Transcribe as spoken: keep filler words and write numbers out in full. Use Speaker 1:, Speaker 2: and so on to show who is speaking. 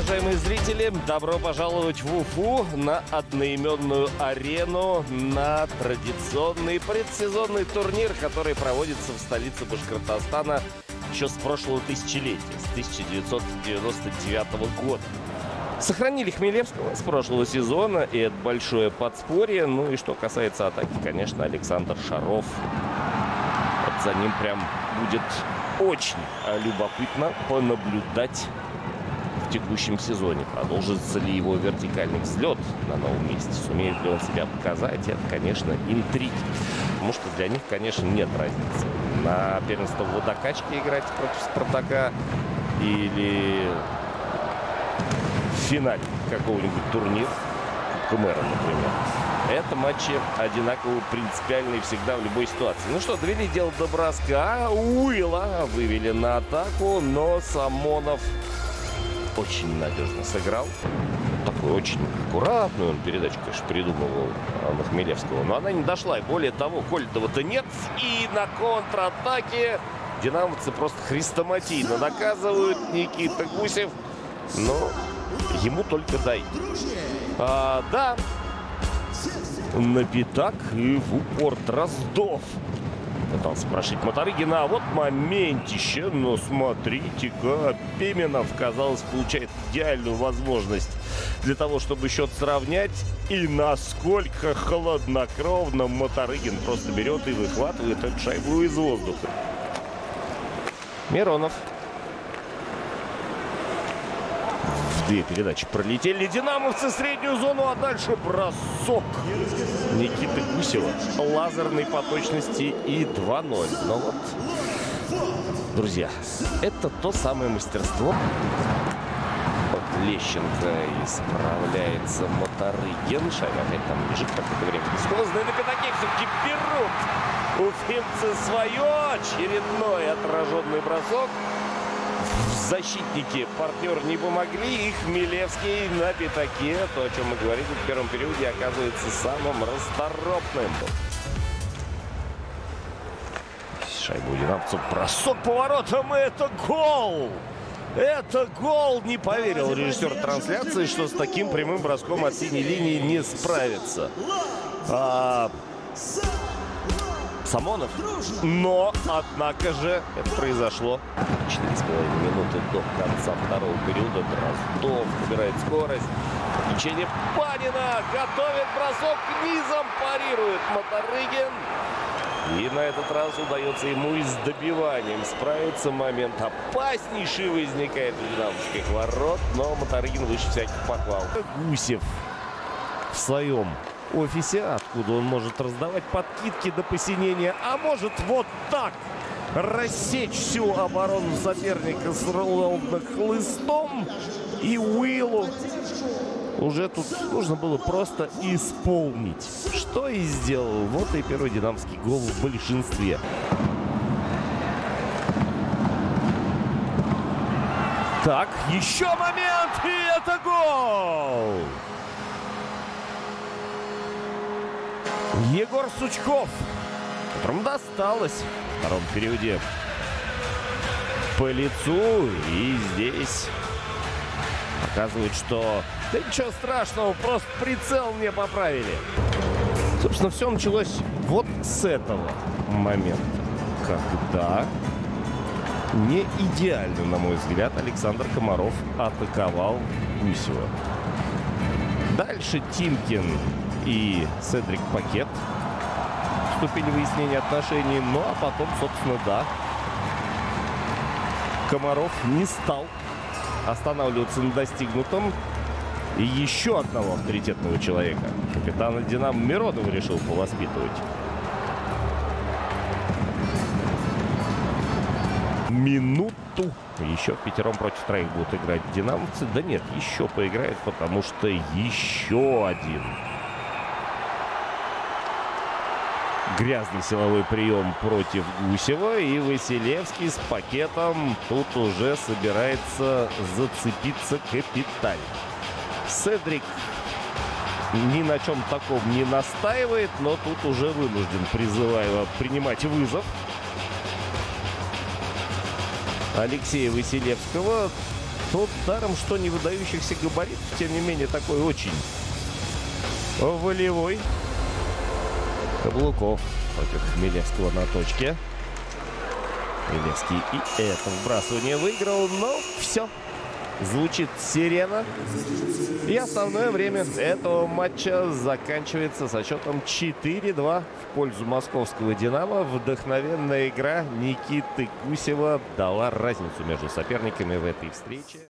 Speaker 1: уважаемые зрители, добро пожаловать в Уфу на одноименную арену, на традиционный предсезонный турнир, который проводится в столице Башкортостана еще с прошлого тысячелетия, с тысяча девятьсот девяносто девятого года. Сохранили Хмелевского с прошлого сезона, и это большое подспорье. Ну и что касается атаки, конечно, Александр Шаров. Вот за ним прям будет очень любопытно понаблюдать в текущем сезоне. Продолжится ли его вертикальный взлет на новом месте? Сумеет ли он себя показать? Это, конечно, интриги. Потому что для них, конечно, нет разницы. На первенство в водокачке играть против Спартака или в финале какого-нибудь турнира, Кубка мэра, например. Это матчи одинаково принципиальные всегда в любой ситуации. Ну что, довели дело до броска. Уилла вывели на атаку, но Самонов очень надежно сыграл. Такую очень аккуратную он передачу, конечно, придумывал на Хмелевского. Но она не дошла. И более того, Кольтова-то нет. И на контратаке динамовцы просто хрестоматийно наказывают. Никита Гусев. Но ему только дай. А, да. На пятак и в упор Дроздов пытался прошить Моторыгина, а вот моментище, но смотрите-ка, Пименов, казалось, получает идеальную возможность для того, чтобы счет сравнять, и насколько хладнокровно Моторыгин просто берет и выхватывает эту шайбу из воздуха. Миронов. Две передачи пролетели динамовцы в среднюю зону, а дальше бросок Никиты Гусева. Лазерный по точности и два ноль. Но вот, друзья, это то самое мастерство. Вот Лещенко исправляется Моторыгин. Шайба опять там лежит какое-то время. Бесхозный на пятаке все-таки берут уфимцы свое. Очередной отраженный бросок. Защитники партнер не помогли, и Хмелевский на пятаке, то, о чем мы говорили в первом периоде, оказывается самым расторопным. Шайбу у динамовцев, бросок поворотом, и это гол! Это гол! Не поверил режиссер трансляции, что с таким прямым броском от синей линии не справится. А... Самонов. Но, однако же, это произошло. четыре с половиной минуты до конца второго периода. Дроздов набирает скорость. Подключение Панина. Готовит бросок. Низом парирует Моторыгин. И на этот раз удается ему и с добиванием справиться. Момент опаснейший возникает у динамовских ворот. Но Моторыгин выше всяких похвал. Гусев в своем офисе, откуда он может раздавать подкидки до посинения, а может вот так рассечь всю оборону соперника с ровно хлыстом, и Уиллу уже тут нужно было просто исполнить, что и сделал. Вот и первый динамовский гол в большинстве. Так, еще момент, и это гол! Егор Сучков, которому досталось в втором периоде по лицу. И здесь показывает, что да ничего страшного, просто прицел мне поправили. Собственно, все началось вот с этого момента, когда не идеально, на мой взгляд, Александр Комаров атаковал Гусева. Дальше Тимкин и Седрик Пакет вступили в выяснение отношений. Ну, а потом, собственно, да, Комаров не стал останавливаться на достигнутом. И еще одного авторитетного человека, капитана «Динамо» Миронова, решил повоспитывать. Минуту. Еще пятером против троих будут играть динамовцы. Да нет, еще поиграют, потому что еще один грязный силовой прием против Гусева. И Василевский с Пакетом тут уже собирается зацепиться капитально. Седрик ни на чем таком не настаивает, но тут уже вынужден, призывая принимать вызов Алексея Василевского. Тот даром, что не выдающихся габаритов, тем не менее, такой очень волевой. Каблуков против Хмелевского на точке. Хмелевский и это вбрасывание выиграл, но все. Звучит сирена. И основное время этого матча заканчивается со счетом четыре-два в пользу московского «Динамо». Вдохновенная игра Никиты Гусева дала разницу между соперниками в этой встрече.